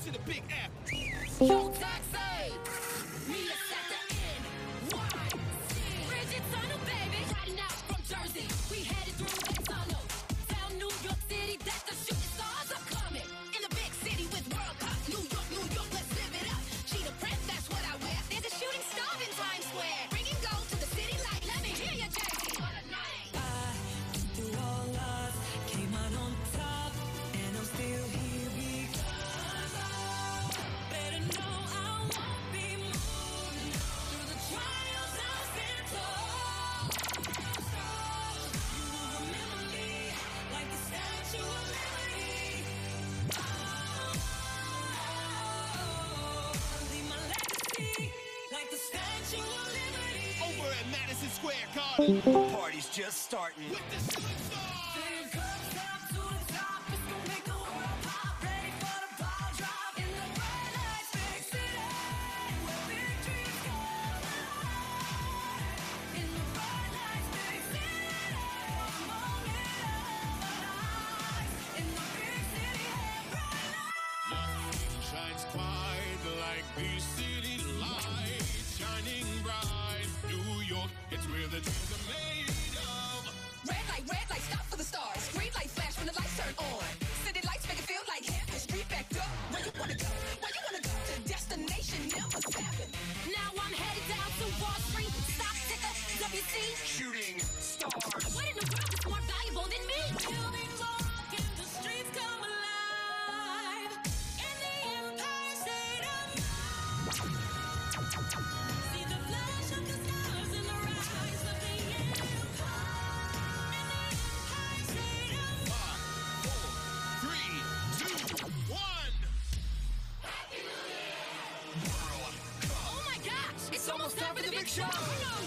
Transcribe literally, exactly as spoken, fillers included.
to the big F. Yo, taxi! Meet us at the N Y C. Bridget Tunnel, baby. Riding out from Jersey. We headed through that tunnel. Tell New York City that the shooting stars are coming. In the big city with World Cup. New York, New York, let's live it up. Cheetah print, that's what I wear. There's a shooting star in Times Square. Bringing gold to the city like, let me hear you, Jersey. What a night. I, through all odds, came out on top, and I'm still here because I better know I won't be moved through the trials I've been told. You will remember me like the Statue of Liberty. Oh, leave my legacy like the Statue of Liberty. Over at Madison Square Garden. Party's just starting. With the shooting stars. Then comes up to the top, it's gonna make the world pop. Ready for the ball drop in the bright lights, big city, where big dreams come alive. In the bright lights, big city, one moment of life. In the big city, bright lights. Shines bright like these city lights, shining bright. New York, it's where the dreams are made of. Red light, red light, stop for the stars. Green light flash when the lights turn on. City lights make it feel like heaven. Street backed up. Where you wanna go? Where you wanna go? To destination never seven. Now I'm headed down to Wall Street. Stock ticker, W C. Shooting stars. What in the world is more valuable than me? Buildings rock and the streets come alive. In the Empire State of Mind. See the flash of the stars and the rise of the Empire. In the Empire State of Mind. Four, three, two, one. Oh my gosh, it's almost time for the big show.